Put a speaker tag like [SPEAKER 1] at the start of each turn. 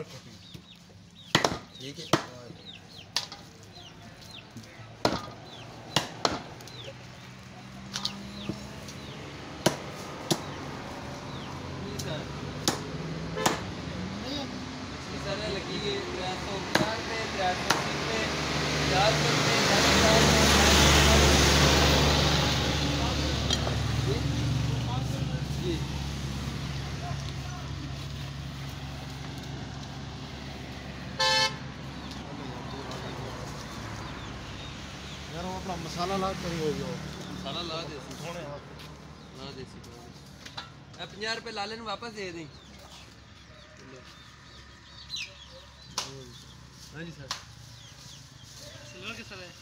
[SPEAKER 1] रखो ठीक है।
[SPEAKER 2] लगी 350 पे 380 पे 50 पे जी
[SPEAKER 1] यार वो अपना मसाला ला कर हो जो
[SPEAKER 2] मसाला ला दे
[SPEAKER 1] थोड़े
[SPEAKER 2] ला दे 50 रुपए लाले ने वापस दे दें। हाँ जी सर सिल्वर के सर है।